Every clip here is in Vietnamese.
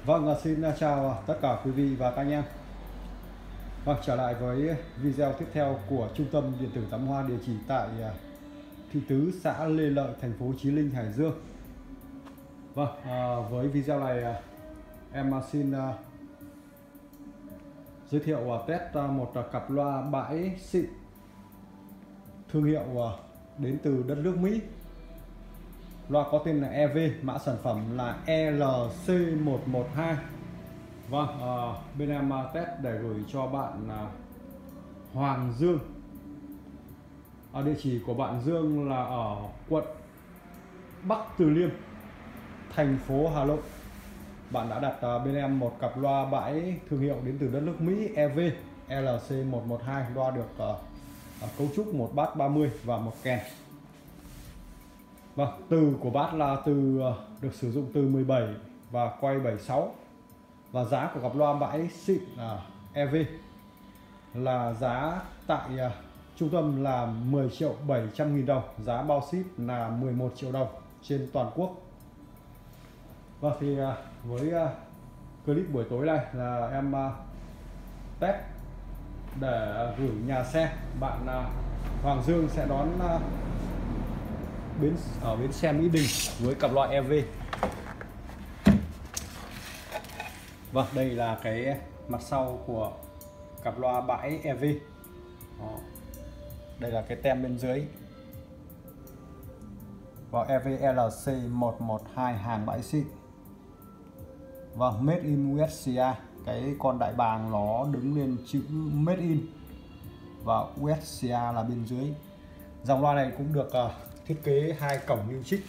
Vâng, xin chào tất cả quý vị và các anh em. Vâng, trở lại với video tiếp theo của Trung tâm Điện tử Tám Hoa, địa chỉ tại thị tứ xã Lê Lợi, thành phố Chí Linh, Hải Dương. Vâng, với video này em xin giới thiệu test một cặp loa bãi xịn thương hiệu đến từ đất nước Mỹ. Loa có tên là EV, mã sản phẩm là LC112. Vâng, bên em test để gửi cho bạn Hoàng Dương. Địa chỉ của bạn Dương là ở quận Bắc Từ Liêm, thành phố Hà Nội. Bạn đã đặt bên em một cặp loa bãi thương hiệu đến từ đất nước Mỹ EV LC112. Loa được cấu trúc một bass 30 và một kèn. Vâng, từ của bass là từ được sử dụng từ 17 và quay 76. Và giá của cặp loa bãi xịn EV là giá tại trung tâm là 10.700.000 đồng, giá bao ship là 11 triệu đồng trên toàn quốc. Và thì với clip buổi tối này là em test để gửi nhà xe. Bạn Hoàng Dương sẽ đón ở bến xe Mỹ Đình với cặp loa EV. Vâng, đây là cái mặt sau của cặp loa bãi EV. Đây là cái tem bên dưới. Và EV LC112 hàng bãi xịn. Vâng, Made in USA. Cái con đại bàng nó đứng lên chữ Made in và USA là bên dưới. Dòng loa này cũng được thiết kế hai cổng lưu trích.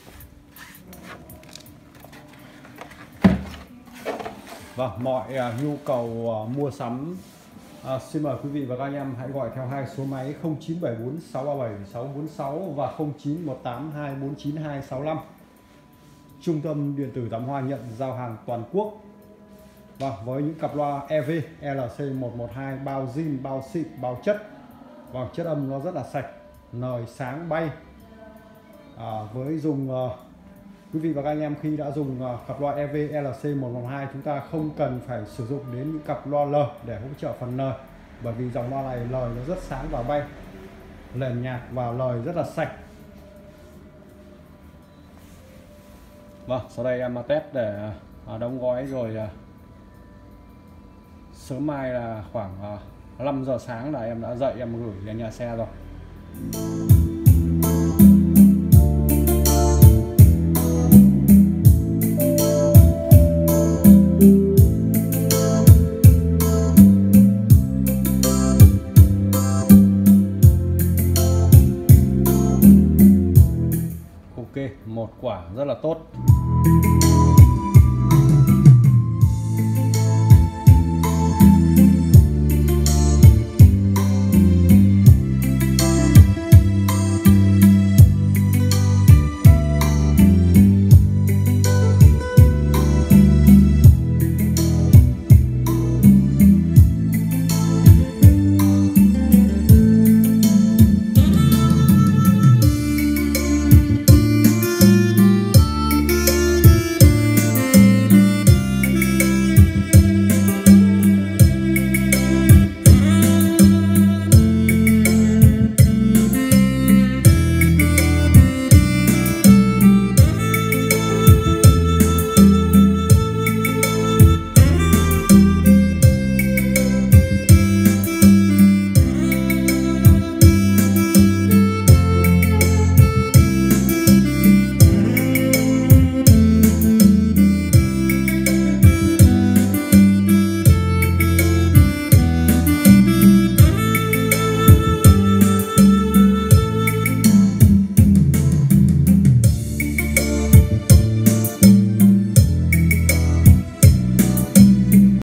Vâng, mọi nhu cầu mua sắm xin mời quý vị và các anh em hãy gọi theo hai số máy 0974 637 646 và 0918 249 265. Trung tâm Điện tử Tám Hoa nhận giao hàng toàn quốc. Vâng, với những cặp loa EV LC112 bao zin, bao xịn, bao chất. Vâng, chất âm nó rất là sạch, lời sáng bay. Với dùng quý vị và các anh em khi đã dùng cặp loa EV LC112, chúng ta không cần phải sử dụng đến những cặp loa L để hỗ trợ phần lời, bởi vì dòng loa này lời nó rất sáng và bay, nền nhạc và lời rất là sạch. Vâng, sau đây em test để đóng gói rồi sớm mai là khoảng 5 giờ sáng là em đã dậy em gửi đến nhà xe rồi. Ok, một quả rất là tốt.